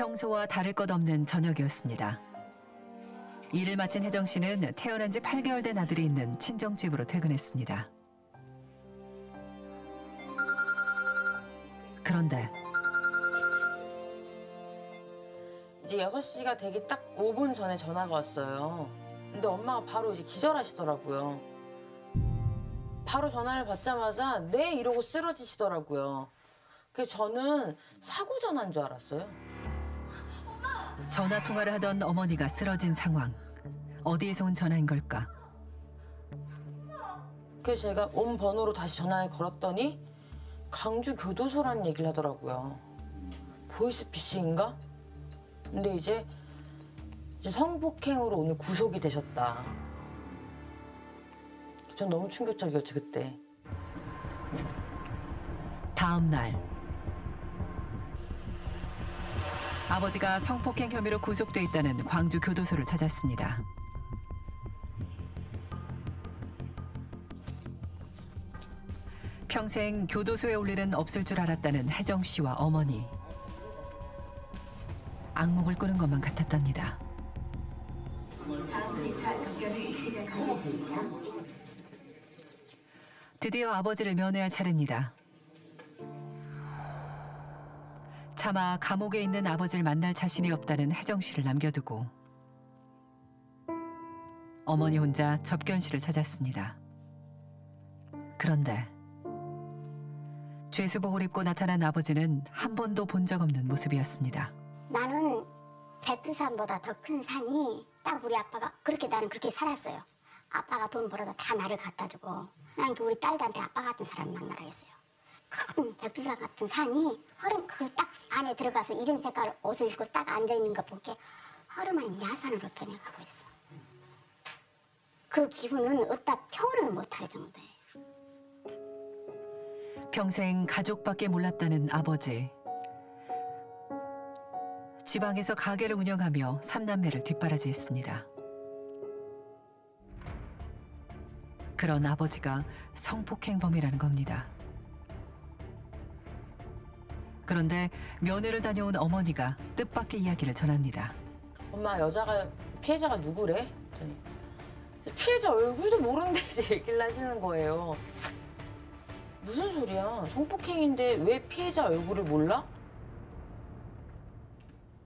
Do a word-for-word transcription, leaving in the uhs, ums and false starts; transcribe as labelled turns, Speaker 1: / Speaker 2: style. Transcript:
Speaker 1: 평소와 다를 것 없는 저녁이었습니다. 일을 마친 혜정 씨는 태어난 지 팔 개월 된 아들이 있는 친정집으로 퇴근했습니다. 그런데
Speaker 2: 이제 여섯 시가 되기 딱 오 분 전에 전화가 왔어요. 근데 엄마가 바로 이제 기절하시더라고요. 바로 전화를 받자마자 네 이러고 쓰러지시더라고요. 그래서 저는 사고 전화인 줄 알았어요.
Speaker 1: 전화 통화를 하던 어머니가 쓰러진 상황. 어디에서 온 전화인 걸까?
Speaker 2: 그래서 제가 온 번호로 다시 전화를 걸었더니 강주 교도소라는 얘기를 하더라고요. 보이스피싱인가? 근데 이제, 이제 성폭행으로 오늘 구속이 되셨다. 전 너무 충격적이었죠, 그때.
Speaker 1: 다음 날 아버지가 성폭행 혐의로 구속돼 있다는 광주 교도소를 찾았습니다. 평생 교도소에 올 일은 없을 줄 알았다는 혜정 씨와 어머니. 악몽을 꾸는 것만 같았답니다. 드디어 아버지를 면회할 차례입니다. 차마 감옥에 있는 아버지를 만날 자신이 없다는 혜정 씨를 남겨두고 어머니 혼자 접견실을 찾았습니다. 그런데 죄수복을 입고 나타난 아버지는 한 번도 본 적 없는 모습이었습니다.
Speaker 3: 나는 백두산보다 더 큰 산이 딱 우리 아빠가 그렇게 나는 그렇게 살았어요. 아빠가 돈 벌어다 다 나를 갖다 주고 난 그 우리 딸들한테 아빠 같은 사람 만나라겠어요. 큰 백두산 같은 산이 허름 그 딱 안에 들어가서 이런 색깔 옷을 입고 딱 앉아 있는 거 보게 허름한 야산으로 변해가고 있어. 그 기분은 어디다 표현을 못할 정도예요.
Speaker 1: 평생 가족밖에 몰랐다는 아버지. 지방에서 가게를 운영하며 삼남매를 뒷바라지했습니다. 그런 아버지가 성폭행범이라는 겁니다. 그런데 면회를 다녀온 어머니가 뜻밖의 이야기를 전합니다.
Speaker 2: 엄마, 여자가, 피해자가 누구래? 그랬더니 피해자 얼굴도 모르는데 이제 얘기를 하시는 거예요. 무슨 소리야? 성폭행인데 왜 피해자 얼굴을 몰라?